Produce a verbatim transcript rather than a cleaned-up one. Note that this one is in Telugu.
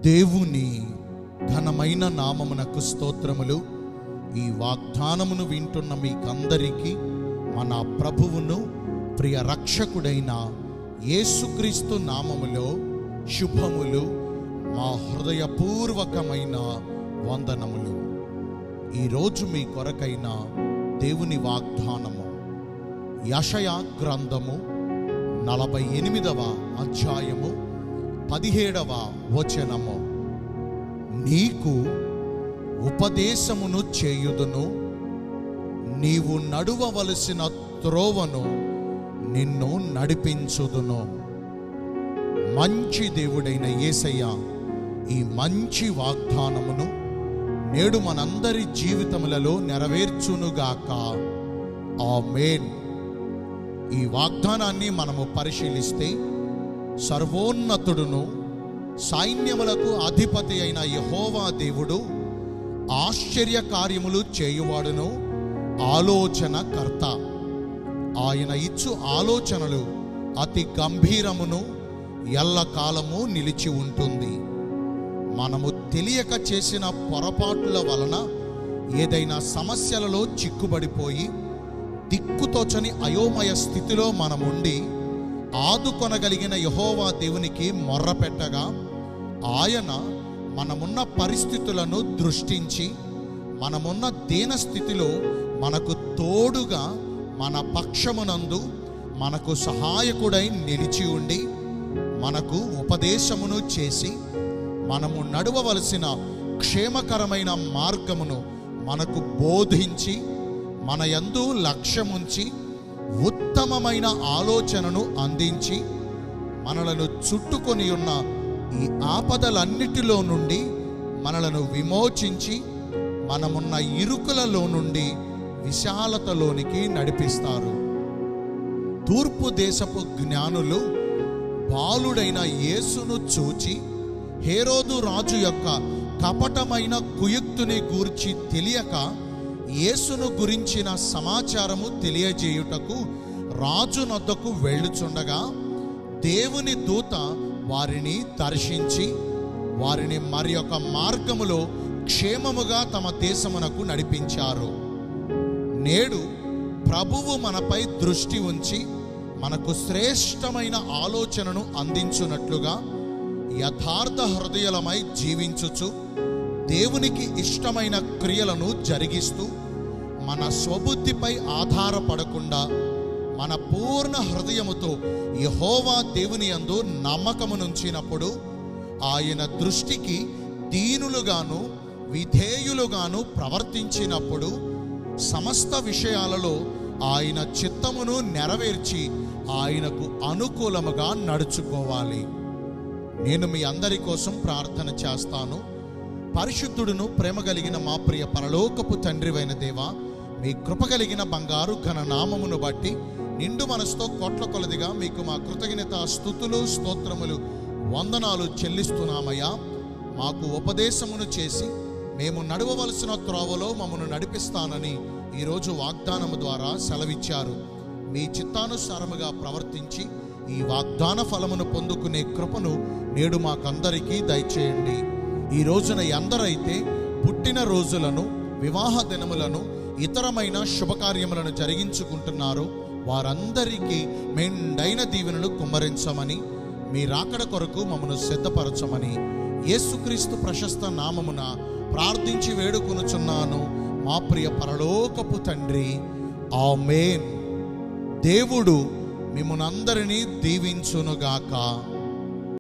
దేవుని ఘనమైన నామమునకు స్తోత్రములు. ఈ వాగ్దానమును వింటున్న మీకందరికీ మన ప్రభువును ప్రియ రక్షకుడైన యేసుక్రీస్తు నామములో శుభములు, మా హృదయపూర్వకమైన వందనములు. ఈరోజు మీ కొరకైన దేవుని వాగ్దానము యెషయా గ్రంథము నలభై ఎనిమిదవ అధ్యాయము పదిహేడవ వచనము. నీకు ఉపదేశమును చేయుదును, నీవు నడువవలసిన త్రోవను నిన్ను నడిపించుదును. మంచి దేవుడైన యేసయ్య ఈ మంచి వాగ్దానమును నేడు మనందరి జీవితములలో నెరవేర్చునుగాక. ఆమేన్. ఈ వాగ్దానాన్ని మనము పరిశీలిస్తే, సర్వోన్నతుడును సైన్యములకు అధిపతి అయిన యెహోవా దేవుడు ఆశ్చర్య కార్యములు చేయువాడును, ఆలోచన కర్త. ఆయన ఇచ్చు ఆలోచనలు అతి గంభీరమును ఎల్లకాలము నిలిచి ఉంటుంది. మనము తెలియక చేసిన పొరపాట్ల వలన ఏదైనా సమస్యలలో చిక్కుబడిపోయి దిక్కుతోచని అయోమయ స్థితిలో మనముండి ఆదుకొనగలిగిన యెహోవా దేవునికి మొర్ర పెట్టగా, ఆయన మనమున్న పరిస్థితులను దృష్టించి మనమున్న దీన స్థితిలో మనకు తోడుగా మన పక్షమునందు మనకు సహాయకుడై నిలిచి ఉండి మనకు ఉపదేశమును చేసి మనము నడవవలసిన క్షేమకరమైన మార్గమును మనకు బోధించి మన యందు లక్ష్యముంచి ఉత్తమమైన ఆలోచనను అందించి మనలను చుట్టుకొని ఉన్న ఈ ఆపదలన్నిటిలో నుండి మనలను విమోచించి మనమున్న ఇరుకులలో నుండి విశాలతలోనికి నడిపిస్తారు. తూర్పు దేశపు జ్ఞానులు బాలుడైన యేసును చూచి హేరోదు రాజు యొక్క కపటమైన కుయుక్తుని గూర్చి తెలియక యేసును గురించిన సమాచారము తెలియజేయుటకు రాజు నొద్దకు వెళ్ళుచుండగా, దేవుని దూత వారిని దర్శించి వారిని మరి యొక్క మార్గములో క్షేమముగా తమ దేశమునకు నడిపించారు. నేడు ప్రభువు మనపై దృష్టి ఉంచి మనకు శ్రేష్టమైన ఆలోచనను అందించున్నట్లుగా యథార్థ హృదయులమై జీవించుచు దేవునికి ఇష్టమైన క్రియలను జరిగిస్తూ మన స్వబుద్ధిపై ఆధారపడకుండా మన పూర్ణ హృదయముతో యెహోవా దేవుని యందు నమ్మకమునుంచినప్పుడు ఆయన దృష్టికి దీనులుగాను విధేయులుగాను ప్రవర్తించినప్పుడు సమస్త విషయాలలో ఆయన చిత్తమును నెరవేర్చి ఆయనకు అనుకూలముగా నడుచుకోవాలి. నేను మీ అందరి కోసం ప్రార్థన చేస్తాను. పరిశుద్ధుడును ప్రేమ కలిగిన మా ప్రియ పరలోకపు తండ్రివైన దేవా, మీ కృప కలిగిన బంగారు ఘన నామమును బట్టి నిండు మనసుతో కోట్ల కొలదిగా మీకు మా కృతజ్ఞత స్తుతులు స్తోత్రములు వందనాలు చెల్లిస్తున్నామయ్యా. మాకు ఉపదేశమును చేసి మేము నడవవలసిన త్రోవలో మమ్మను నడిపిస్తానని ఈరోజు వాగ్దానము ద్వారా సెలవిచ్చారు. మీ చిత్తానుసారముగా ప్రవర్తించి ఈ వాగ్దాన ఫలమును పొందుకునే కృపను నేడు మాకందరికీ దయచేయండి. ఈ రోజున ఎందరైతే పుట్టిన రోజులను, వివాహ దినములను, ఇతరమైన శుభకార్యములను జరిగించుకుంటున్నారో వారందరికీ మెండైన దీవెనలు కుమ్మరించమని, మీ రాకడ కొరకు మమ్మను సిద్ధపరచమని యేసుక్రీస్తు ప్రశస్త నామమున ప్రార్థించి వేడుకొనుచున్నాను మా ప్రియ పరలోకపు తండ్రి. ఆమేన్. దేవుడు మిమ్మునందరినీ దీవించునుగాక.